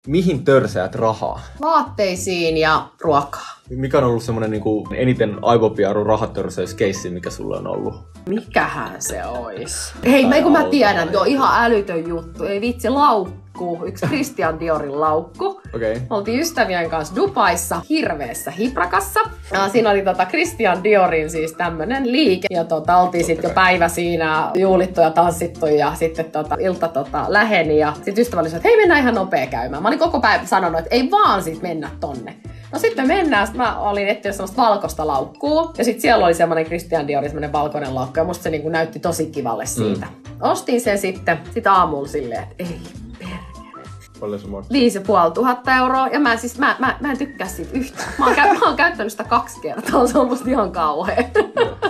Mihin törsäät rahaa? Vaatteisiin ja ruokaa. Mikä on ollut semmonen niinku eniten aivopiaru rahatörsäyskeissi, mikä sulle on ollut? Mikähän se ois? Hei, mä tiedän, joo, ihan älytön juttu. Ei vitsi, laukku. Yksi Christian Diorin laukku. Okay. Me oltiin ystävien kanssa Dubaissa hirveässä hiprakassa. Ja siinä oli Christian Diorin siis tämmönen liike. Ja oltiin sitten jo päivä siinä juhlittu ja tanssittu ja sitten ilta läheni. Ja sitten ystävä oli, että hei, mennään ihan nopea käymään. Mä olin koko päivä sanonut, että ei vaan siis mennä tonne. No sitten mennään, sitten mä olin etsinyt semmoista valkoista laukkuu. Ja sitten siellä oli semmoinen Christian Diorin semmoinen valkoinen laukku. Ja musta se niinku näytti tosi kivalle siitä. Ostin sen sitten aamulla silleen, että ei perkele. Paljon se maksoi? 5 500 € ja mä en tykkää siitä yhtään. Mä oon käyttänyt sitä 2 kertaa, se on musta ihan kauhea.